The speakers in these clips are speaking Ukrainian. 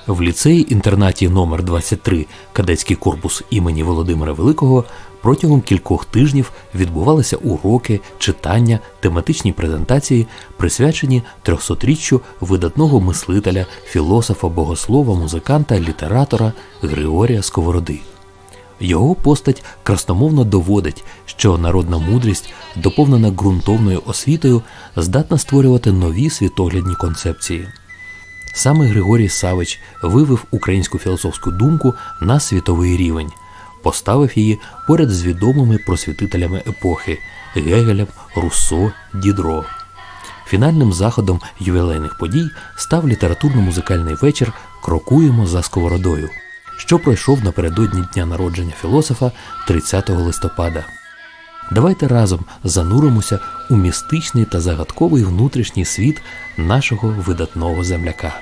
В ліцеї-інтернаті номер 23 кадетський корпус імені Володимира Великого протягом кількох тижнів відбувалися уроки, читання, тематичні презентації, присвячені 300-річчю видатного мислителя, філософа, богослова, музиканта, літератора Григорія Сковороди. Його постать красномовно доводить, що народна мудрість, доповнена ґрунтовною освітою, здатна створювати нові світоглядні концепції. Саме Григорій Савич вивів українську філософську думку на світовий рівень, поставив її поряд з відомими просвітителями епохи – Гегелем, Руссо, Дідро. Фінальним заходом ювілейних подій став літературно-музикальний вечір «Крокуємо за Сковородою», що пройшов напередодні дня народження філософа 30 листопада. Давайте разом зануримося у містичний та загадковий внутрішній світ нашого видатного земляка.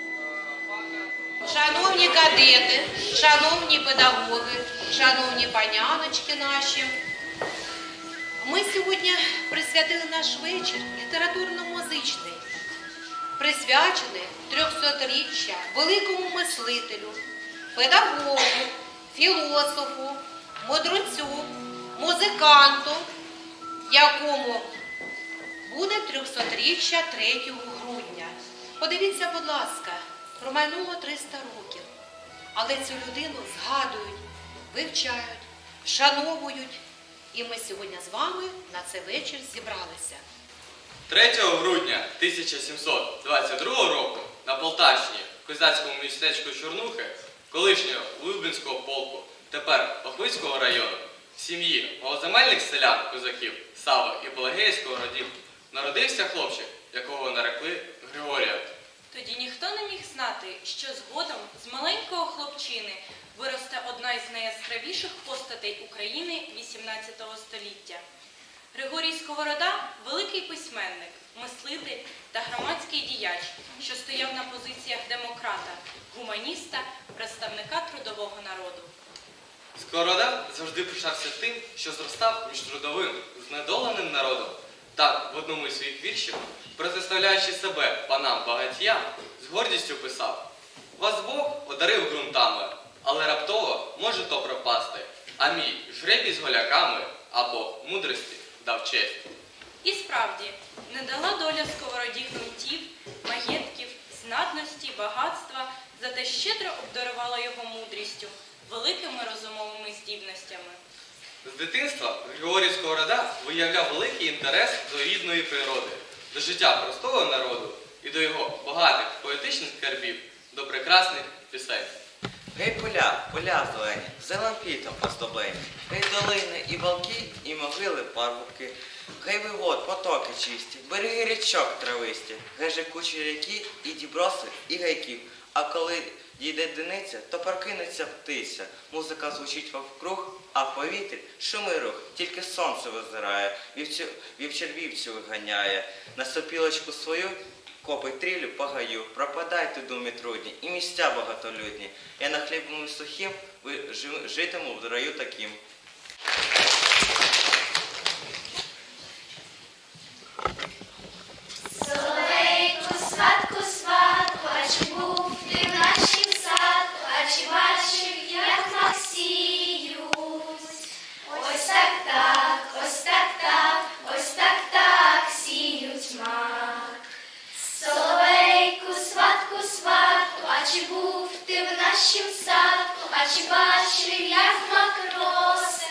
Шановні кадети, шановні педагоги, шановні паняночки наші, ми сьогодні присвятили наш вечір літературно-музичний, присвячений 300-річчя великому мислителю, педагогу, філософу, мудрецю, музиканту, якому буде 300-річчя 3 грудня. Подивіться, будь ласка, промайнуло 300 років, але цю людину згадують, вивчають, вшановують, і ми сьогодні з вами на цей вечір зібралися. 3 грудня 1722 року на Полтавщині, в козацькому містечку Чорнухи, колишнього Лубенського полку, тепер Охвицького району, в сім'ї малоземельних селян-козаків Сави і Пелагеївського родів народився хлопчик, якого нарекли Григорієм. Тоді ніхто не міг знати, що згодом з маленького хлопчини виросте одна із найяскравіших постатей України XVIII століття. Григорій Сковорода – великий письменник, мислитель та громадський діяч, що стояв на позиціях демократа, гуманіста, представника трудового народу. Сковорода завжди пишався тим, що зростав між трудовим, знедоленим народом. Так, в одному із своїх віршів, протиставляючи себе панам-багатіям, з гордістю писав: «Вас Бог одарив ґрунтами, але раптово може то пропасти, а мій жребій з голяками або мудрості дав честь». І справді, не дала доля Сковороді ґрунтів, маєтків, знатності, багатства, зате щедро обдарувала його мудрістю, великими розумовими здібностями. З дитинства Григорій Сковорода виявляв великий інтерес до рідної природи, до життя простого народу і до його багатих поетичних скарбів, до прекрасних пісень. Гей поля, поля зелені, зеленим квітом оздоблені, гей долини і балки, і могили парубки, гей вивод, потоки чисті, береги річок трависті, гей жекучі ріки, і діброси, і гайків. А коли дійде диниця, то прокинеться птиця, музика звучить вовкруг, а в повітрі шумий рух, тільки сонце визирає, вівчар вівцю виганяє, на сопілочку свою копить трілю по гаю, пропадайте думі трудні, і місця багатолюдні, я на хлібом сухим житиму в раю таким. Соловейку, сватку, сватку, а чи був ти в нашім садку, а чи бачив, як Максіюсь? Ось так, так, ось так, так, ось так, так, сіють мак. Соловейку, сватку, сватку, а чи був ти в нашім садку, а чи бачив, як мак роси?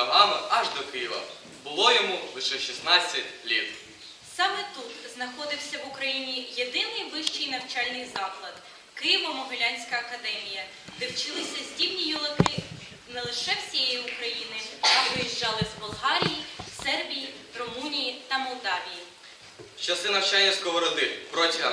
ногами аж до Києва. Було йому лише 16 літ. Саме тут знаходився в Україні єдиний вищий навчальний заклад – Києво-Могилянська академія, де вчилися здібні юнаки не лише всієї України, а виїжджали з Болгарії, Сербії, Румунії та Молдавії. В часи навчання Сковороди протягом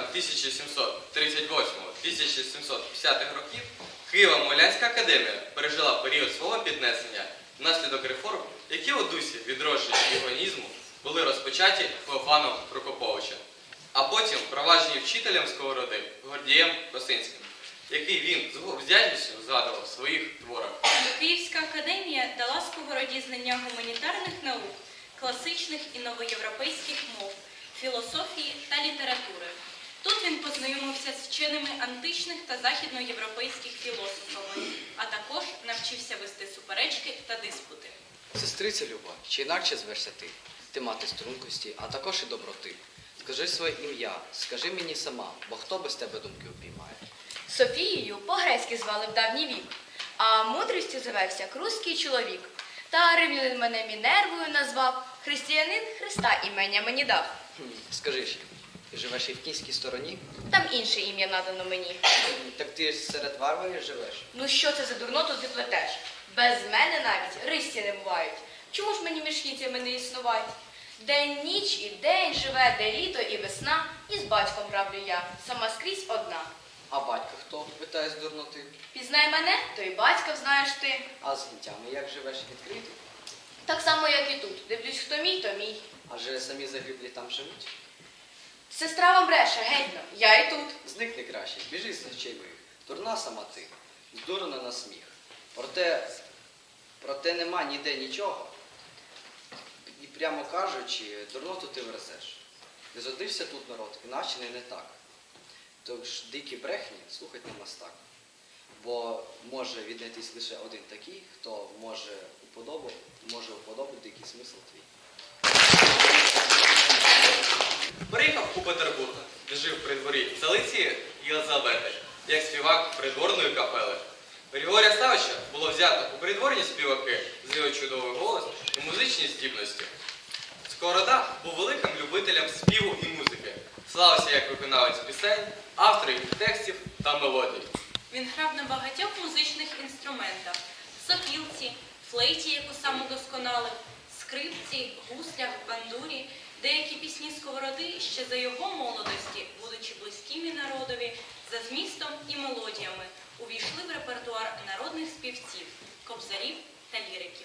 1738-1750 років Києво-Могилянська академія пережила період свого піднесення внаслідок реформ, які у дусі відродження іонізму були розпочаті Феофаном Прокоповичем, а потім впроваджені вчителем Сковороди Гордієм Косинським, який він з вдячністю згадував в своїх творах. Київська академія дала Сковороді знання гуманітарних наук, класичних і новоєвропейських мов, філософії та літератури. Тут він познайомився з вченими античних та західноєвропейських філософами, а також навчився вести суперечки та диспути. Сестриця Люба, чи інакше звешся ти? Ти мати стрункості, а також і доброти. Скажи своє ім'я, скажи мені сама, бо хто без тебе думки упіймає? Софією по-грецьки звали в давній вік, а мудрістю зветься Круський чоловік. Та римлянин мене Мінервою назвав, християнин Христа імення мені дав. Скажи ж, ти живеш і в кінській стороні? Там інше ім'я надано мені. Так ти ж серед варварів живеш? Ну що це за дурноту ти плетеш? Без мене навіть ристі не бувають. Чому ж мені між кінцями не існувати? День, ніч і день живе, де літо і весна, і з батьком правлю я, сама скрізь одна. А батько хто? Питає з дурноти. Пізнай мене, то і батька знаєш ти. А з гінтями як живеш відкрито? Так само, як і тут. Дивлюсь, хто мій, то мій. Адже самі загиблі там живуть? Сестра вам бреше, гетьно, я і тут. Зникни краще, біжи з очей моїх. Дурна сама ти, здурена на сміх. Проте нема ніде нічого. І прямо кажучи, дурноту ти верзеш. Не зодився тут народ, іначе не так. Тож дикі брехні слухать не мастак. Бо може віднайтись лише один такий, хто може уподобати дикий смисл твій. Приїхав у Петербург, де жив при дворі Залиці Єлизавети, як співак придворної капели. Григорія Савича було взято у придворні співаки за його чудовий голос і музичні здібності. Сковорода був великим любителем співу і музики, славився як виконавець пісень, автор їх текстів та мелодій. Він грав на багатьох музичних інструментах – сопілці, флейті, яку сам удосконалив, скрипці, гуслях, бандурі. Деякі пісні Сковороди ще за його молодості, будучи близькими народові, за змістом і мелодіями, увійшли в репертуар народних співців, кобзарів та ліриків.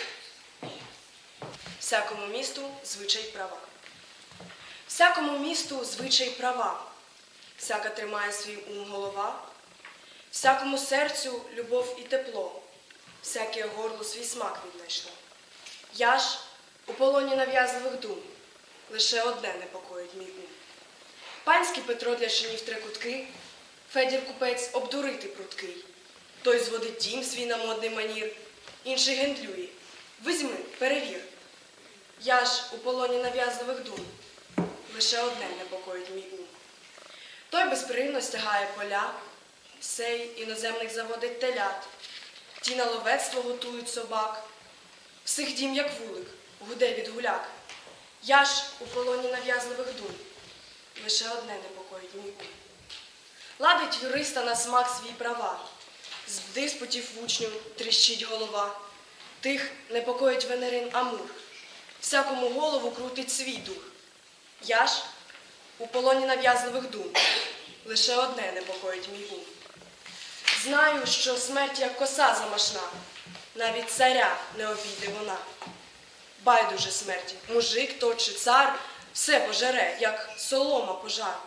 Всякому місту звичай права. Всякому місту звичай права. Всяка тримає свій ум голова. Всякому серцю любов і тепло. Всяке горло свій смак віднайшло. Я ж у полоні нав'язливих дум. Лише одне непокоїть мій ум. Панський Петро для шинів три кутки, Федір купець обдурити пруткий. Той зводить дім свій на модний манір, інший гендлює. Візьми, перевір. Я ж у полоні нав'язливих дум. Лише одне непокоїть мій ум. Той безперервно стягає поля, сей іноземних заводить телят. Ті на ловецтво готують собак. Всіх дім, як вулик, гуде від гуляк. Я ж у полоні нав'язливих дум. Лише одне непокоїть мій ум. Ладить юриста на смак свій права. З диспутів учню тріщить голова. Тих непокоїть Венерин Амур. Всякому голову крутить свій дух. Я ж у полоні нав'язливих дум. Лише одне непокоїть мій ум. Знаю, що смерть як коса замашна. Навіть царя не обійде вона. Байдуже смерті, мужик то чи цар, все пожере, як солома пожар.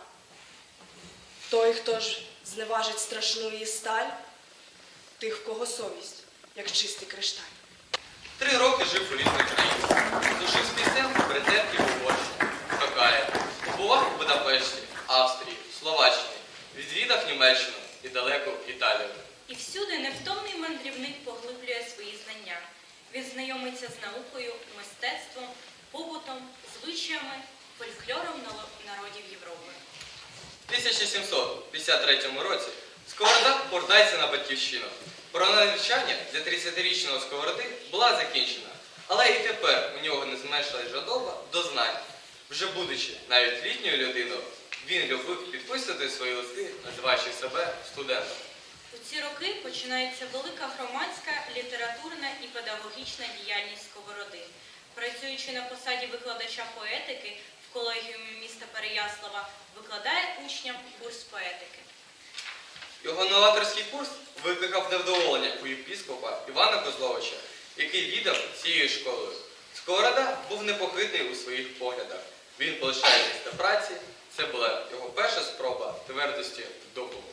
Той, хто ж зневажить страшну її сталь, тих, в кого совість, як чистий кришталь. 3 роки жив у різних країнах. Служив з пісень президентів Угорщини, Токаї, побував у Будапешті, Австрії, Словаччині, відвідав Німеччину і далеку Італію. І всюди невтомний мандрівник поглиблює свої знання. Він знайомиться з наукою, мистецтвом, побутом, звичаями, фольклором народів Європи. В 1753 році Сковорода повертається на батьківщину. Про навчання для 30-річного Сковороди була закінчена. Але і тепер у нього не зменшилась жадоба до знань. Вже будучи навіть літньою людиною, він любив підписувати свої листи, називаючи себе студентом. У ці роки починається велика громадська, літературна і педагогічна діяльність Сковороди. Працюючи на посаді викладача поетики в колегіумі міста Переяслава, викладає учням курс поетики. Його новаторський курс викликав невдоволення у єпископа Івана Козловича, який віддав цією школою. Сковорода був непохитний у своїх поглядах. Він полишає місце праці. Це була його перша спроба твердості духу.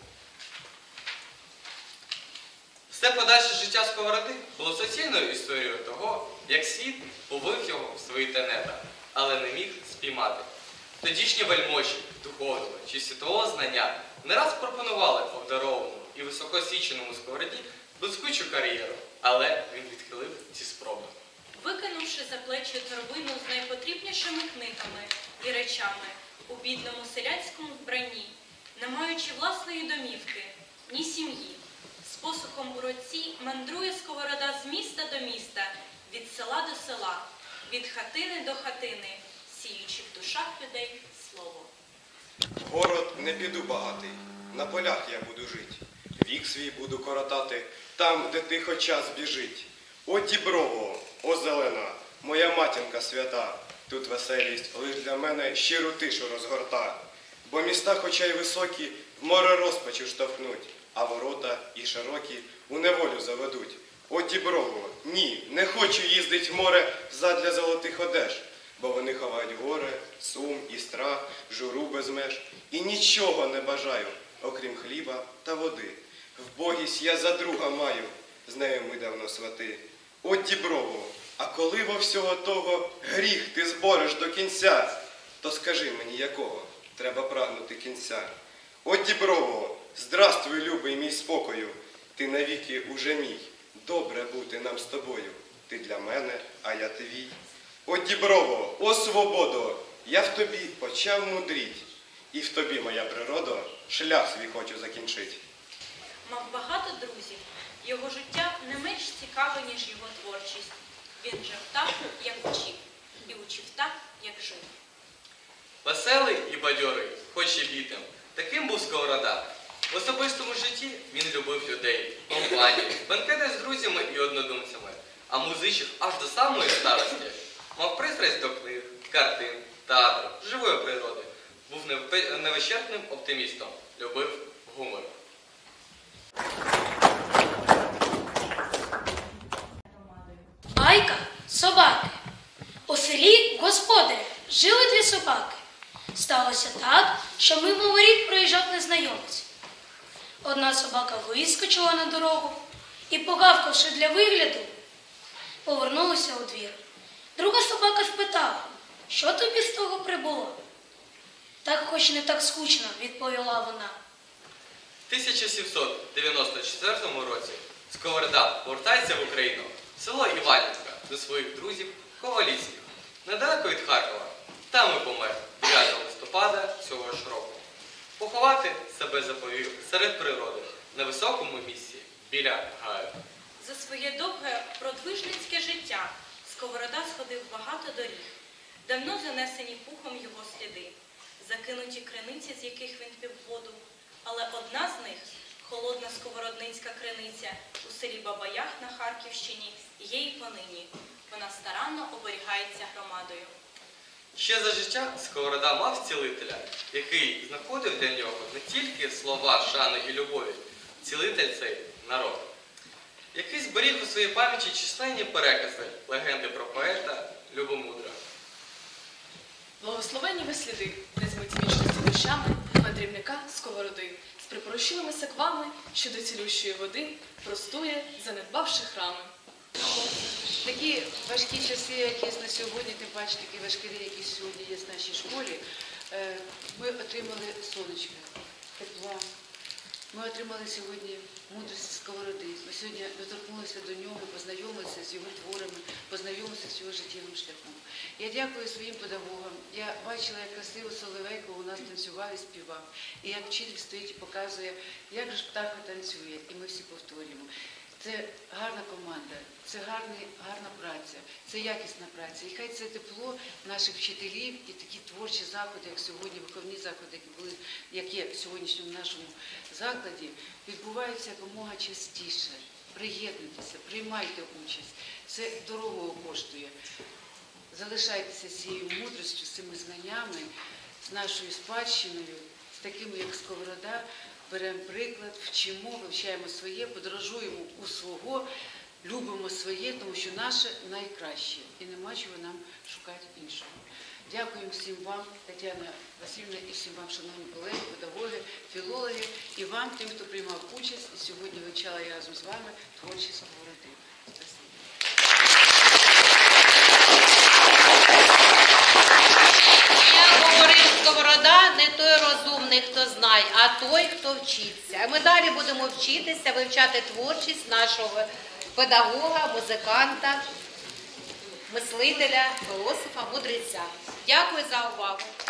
Все подальше життя Сковороди було суцільною історією того, як світ повив його в свої тенета, але не міг спіймати. Тодішні вельможі духовного чи світового знання не раз пропонували обдарованому і високоосвіченому Сковороді блискучу кар'єру, але він відхилив ці спроби. Викинувши за плечі торбину з найпотрібнішими книгами і речами у бідному селянському вбранні, не маючи власної домівки, ні сім'ї, з посухом у руці мандрує Сковорода з міста до міста, від села до села, від хатини до хатини, сіючи в душах людей слово. В город не піду багатий, на полях я буду жить. Вік свій буду коротати, там, де тихо час біжить. О діброво, о зелена, моя матінка свята, тут веселість лиш для мене щиру тишу розгорта. Бо міста, хоча й високі, в море розпачу штовхнуть, а ворота і широкі у неволю заведуть. О діброво, ні, не хочу їздить в море задля золотих одеж, бо вони ховають горе, сум і страх, журу без меж. І нічого не бажаю, окрім хліба та води. Вбогість я за друга маю, з нею ми давно свати. О діброво, а коли во всього того гріх ти збореш до кінця, то скажи мені, якого треба прагнути кінця. О діброво, здравствуй, любий мій спокою, ти навіки уже мій, добре бути нам з тобою. Ти для мене, а я твій. О діброво, о свободо, я в тобі почав мудріть, і в тобі, моя природа, шлях свій хочу закінчить. Мав багато друзів. Його життя не менш цікаве, ніж його творчість. Він жив так, як учив, і учив так, як жив. Веселий і бадьорий, хоч і бітим. Таким був Сковорода. В особистому житті він любив людей, компанії, бенкети з друзями і однодумцями, а музичив аж до самої старості. Мав пристрасть до книг, картин, театру, живої природи. Був невичерпним оптимістом, любив гумор. Байка собаки. У селі господаря жили дві собаки. Сталося так, що мимо воріт проїжджав незнайомець. Одна собака вискочила на дорогу і, погавкавши для вигляду, повернулася у двір. Друга собака спитала, що тобі з того прибуло? Так, хоч не так скучно, відповіла вона. В 1794 році Сковорода повертається в Україну, в село Іванівка, до своїх друзів Ковалівських, недалеко від Харкова. Там і помер 9 листопада цього ж року. Поховати себе заповів серед природи, на високому місці, біля гаю. За своє довге продвижницьке життя Сковорода сходив багато доріг, давно занесені пухом його сліди, закинуті криниці, з яких він пив воду. Але одна з них, холодна сковородницька криниця у селі Бабаях на Харківщині, є й понині. Вона старанно оберігається громадою. Ще за життя Сковорода мав цілителя, який знаходив для нього не тільки слова шани і любові, цілитель цей народ, який зберіг у своїй пам'яті численні перекази, легенди про поета Любомудра. Благословенні ви сліди, незмиті вічності дощами, мандрівника Сковороди, з припоручилими секвами, що до цілющої води простує, занедбавши храми. Такі важкі часи, які є на сьогодні, тим паче такі важкі, які сьогодні є в нашій школі, ми отримали сонечка, тепла. Ми отримали сьогодні мудрість Сковороди. Ми сьогодні доторкнулися до нього, познайомилися з його творами, познайомилися з його життєвим шляхом. Я дякую своїм педагогам. Я бачила, як красиво Соловейко у нас танцював і співав. І як вчитель стоїть і показує, як же птаха танцює. І ми всі повторюємо. це гарна команда, це гарна праця, це якісна праця. І хай це тепло наших вчителів і такі творчі заходи, як сьогодні, виховні заходи, які є в сьогоднішньому нашому закладі, відбуваються якомога частіше. Приєднуйтеся, приймайте участь. Це дорого коштує. Залишайтеся з цією мудрістю, з цими знаннями, з нашою спадщиною, з такими, як Сковорода. Беремо приклад, вчимо, вивчаємо своє, подорожуємо у свого, любимо своє, тому що наше найкраще. І нема чого нам шукати іншого. Дякуємо всім вам, Тетяна Васильівна, і всім вам, шановні колеги, педагоги, філологи, і вам, тим, хто приймав участь, і сьогодні вивчала я разом з вами творчі Сковороди. Сковорода не той розумний, хто знає, а той, хто вчиться. Ми далі будемо вчитися, вивчати творчість нашого педагога, музиканта, мислителя, філософа, мудреця. Дякую за увагу.